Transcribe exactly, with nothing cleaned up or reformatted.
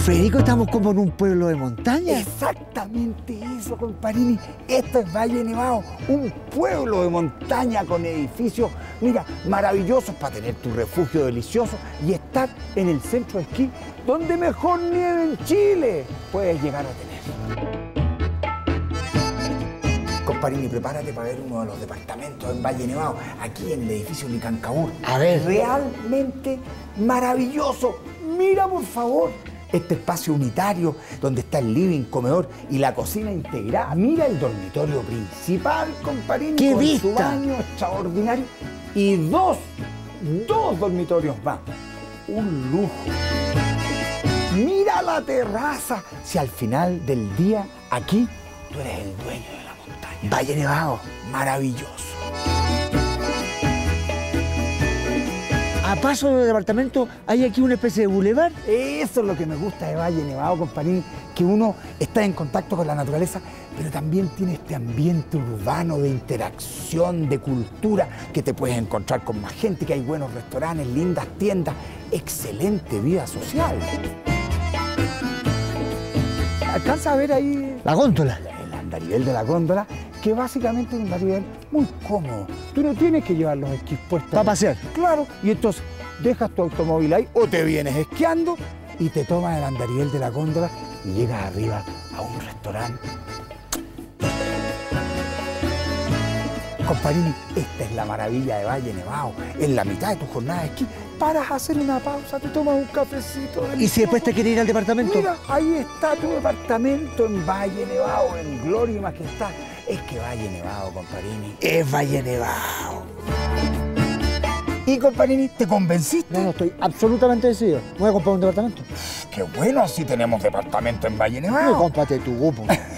Federico, estamos como en un pueblo de montaña. Exactamente eso, comparini. Esto es Valle Nevado, un pueblo de montaña con edificios, mira, maravillosos para tener tu refugio delicioso y estar en el centro de esquí donde mejor nieve en Chile puedes llegar a tener. Comparini, prepárate para ver uno de los departamentos en Valle Nevado, aquí en el edificio Licancabur. A ver. Realmente maravilloso. Mira, por favor, este espacio unitario donde está el living, comedor y la cocina integrada. Mira el dormitorio principal, comparini, ¡Qué con vista! su baño extraordinario y dos, dos dormitorios más. Un lujo. Mira la terraza. Si al final del día aquí tú eres el dueño de la montaña. Valle Nevado, maravilloso. A paso del departamento hay aquí una especie de bulevar. Eso es lo que me gusta de Valle Nevado, compañero, que uno está en contacto con la naturaleza, pero también tiene este ambiente urbano de interacción, de cultura, que te puedes encontrar con más gente, que hay buenos restaurantes, lindas tiendas, excelente vida social. ¿Alcanza a ver ahí La góndola. el andarivel de la góndola? Que básicamente es un andarivel muy cómodo. Tú no tienes que llevar los esquís puestos. Para pasear. Claro, y entonces dejas tu automóvil ahí o te vienes esquiando y te tomas el andarivel de la góndola y llegas arriba a un restaurante. Comparini, esta es la maravilla de Valle Nevado. En la mitad de tu jornada de esquí, paras a hacer una pausa, te tomas un cafecito. ¿Y si después te quieres ir al departamento? Mira, ahí está tu departamento en Valle Nevado, en gloria y majestad. Es que Valle Nevado, comparini, es Valle Nevado. Y, comparini, ¿te convenciste? No, no, estoy absolutamente decidido. Voy a comprar un departamento. Qué bueno, así tenemos departamento en Valle No, Nevado. cómprate tu grupo.